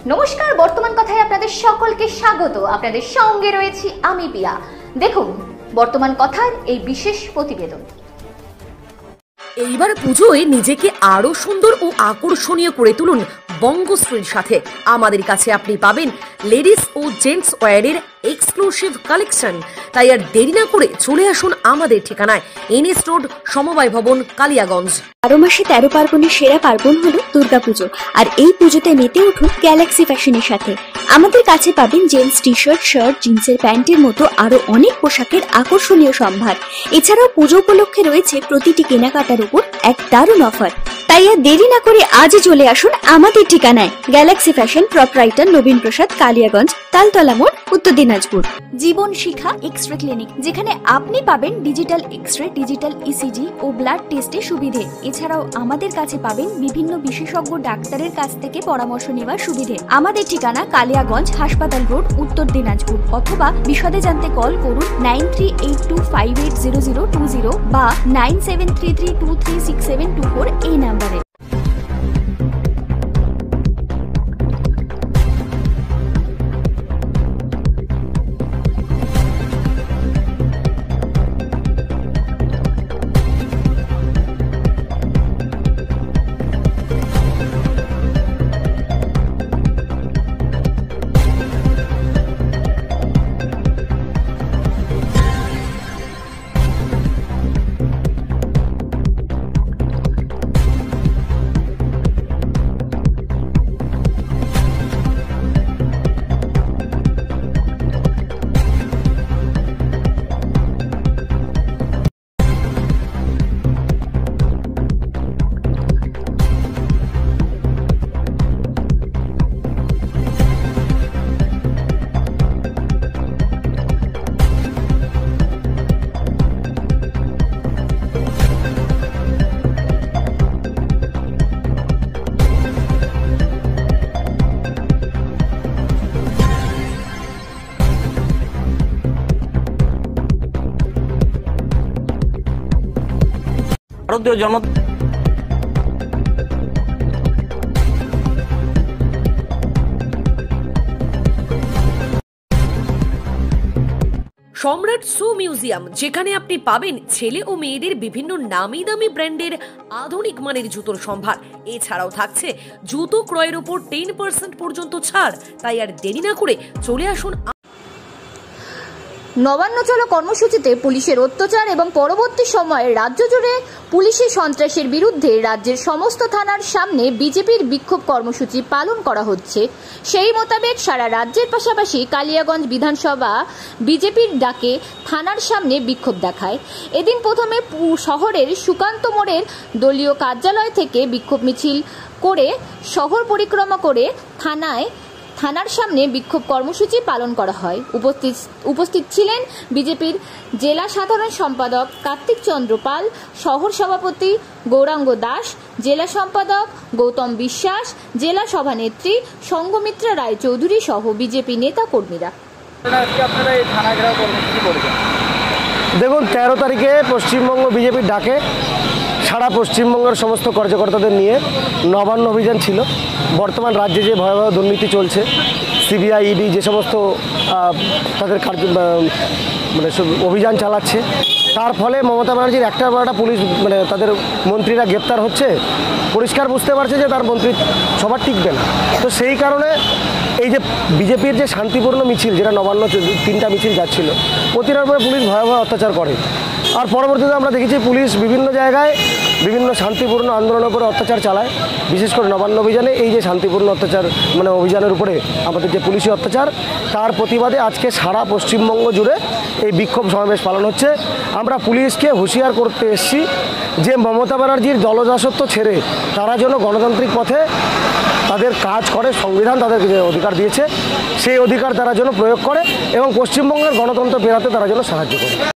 নমস্কার, বর্তমান কথায় আপনাদের সকলকে স্বাগত। আপনাদের সঙ্গে রয়েছি আমি পিয়া। দেখুন বর্তমান কথার এই বিশেষ প্রতিবেদন। এইবার পুজোয় নিজেকে আরো সুন্দর ও আকর্ষণীয় করে তুলুন বঙ্গশ্রীর সাথে। আমাদের কাছে আপনি পাবেন লেডিস ও জেন্টস ওয়্যারের এক্সক্লুসিভ কালেকশন। তাই আর দেরি না করে চলে আসুন আমাদের ঠিকানায়, এনএস রোড, সমবায় ভবন, কালিয়াগঞ্জ। 12 মাসে 13 পার্বণের সেরা পার্বণ হলো দুর্গাপুজো, আর এই পুজোতে মেতে উঠুন গ্যালাক্সি ফ্যাশনের সাথে। আমাদের কাছে পাবেন জেন্টস টি শার্ট, শার্ট, জিন্সের প্যান্টের মতো আরো অনেক পোশাকের আকর্ষণীয় সম্ভার। এছাড়াও পুজো উপলক্ষে রয়েছে প্রতিটি কেনাকাটার উপর এক দারুণ অফার। তাই আর দেরি না করে আজই চলে আসুন আমাদের ঠিকানায়, galaxy fashion, proprietor Nabin Prasad, Kaliaganj, Taltala মোড়, উত্তর দিনাজপুর। জীবন শিখা এক্সরে ক্লিনিক, যেখানে আপনি পাবেন ডিজিটাল এক্সরে, ডিজিটাল ইসিজি ও ব্লাড টেস্টের সুবিধে। এছাড়াও আমাদের কাছে পাবেন বিভিন্ন বিশেষজ্ঞ ডাক্তারের কাছ থেকে পরামর্শ নেওয়ার সুবিধে। আমাদের ঠিকানা কালিয়াগঞ্জ, হাসপাতাল রোড, উত্তর দিনাজপুর। অথবা বিশদে জানতে কল করুন 9382580020 বা 9733236724 এই নাম্বারে। ভারতীয় জনতা সম্রাট শু মিউজিয়াম, যেখানে আপনি পাবেন ছেলে ও মেয়েদের বিভিন্ন নামি দামি ব্র্যান্ডের আধুনিক মানের জুতোর সম্ভার। এছাড়াও থাকছে জুতো ক্রয়ের উপর 10% পর্যন্ত ছাড়। তাই আর দেরি না করে চলে আসুন। নবান্ন চলো কর্মসূচিতে পুলিশের অত্যাচার এবং পরবর্তী সময়ে রাজ্য জুড়ে পুলিশের সন্ত্রাসের বিরুদ্ধে রাজ্যের সমস্ত থানার সামনে বিজেপির বিক্ষোভ কর্মসূচি পালন করা হচ্ছে। সেই মোতাবেক সারা রাজ্যের পাশাপাশি কালিয়াগঞ্জ বিধানসভা বিজেপির ডাকে থানার সামনে বিক্ষোভ দেখায়। এদিন প্রথমে শহরের সুকান্ত মোড়ের দলীয় কার্যালয় থেকে বিক্ষোভ মিছিল করে শহর পরিক্রমা করে থানার সামনে বিক্ষোভ কর্মসূচি পালন করা হয়। উপস্থিত ছিলেন বিজেপির জেলা সাধারণ সম্পাদক কার্তিক চন্দ্র পাল, শহর সভাপতি গৌরাঙ্গ দাস, জেলা সম্পাদক গৌতম বিশ্বাস, জেলা সভানেত্রী সংঘমিত্রা রায়চৌধুরী সহ বিজেপি নেতা কর্মীরা। দেখুন, 13 তারিখে পশ্চিমবঙ্গ বিজেপির ডাকে সারা পশ্চিমবঙ্গের সমস্ত কার্যকর্তাদের নিয়ে নবান্ন অভিযান ছিল। বর্তমান রাজ্যে যে ভয়াবহ দুর্নীতি চলছে, সিবিআই, ইডি যে সমস্ত তাদের অভিযান চালাচ্ছে, তার ফলে মমতা ব্যানার্জির একটা পুলিশ তাদের মন্ত্রীরা গ্রেপ্তার হচ্ছে। পরিষ্কার বুঝতে পারছে যে তার মন্ত্রী সবার টিকবে না। তো সেই কারণে এই যে বিজেপির যে শান্তিপূর্ণ মিছিল, যেটা নবান্ন 3টা মিছিল যাচ্ছিল, প্রতিটার উপরে পুলিশ ভয়াবহ অত্যাচার করে। আর পরবর্তীতে আমরা দেখেছি পুলিশ বিভিন্ন জায়গায় বিভিন্ন শান্তিপূর্ণ আন্দোলনের উপরে অত্যাচার চালায়। বিশেষ করে নবান্ন অভিযানে এই যে শান্তিপূর্ণ অত্যাচার অভিযানের উপরে আমাদের যে পুলিশি অত্যাচার, তার প্রতিবাদে আজকে সারা পশ্চিমবঙ্গ জুড়ে এই বিক্ষোভ সমাবেশ পালন হচ্ছে। আমরা পুলিশকে হুঁশিয়ার করতে এসেছি যে মমতা ব্যানার্জির দলদাসত্ব ছেড়ে তারা যেন গণতান্ত্রিক পথে তাদের কাজ করে। সংবিধান তাদেরকে যে অধিকার দিয়েছে, সেই অধিকার তারা যেন প্রয়োগ করে এবং পশ্চিমবঙ্গের গণতন্ত্র ফেরাতে তারা যেন সাহায্য করে।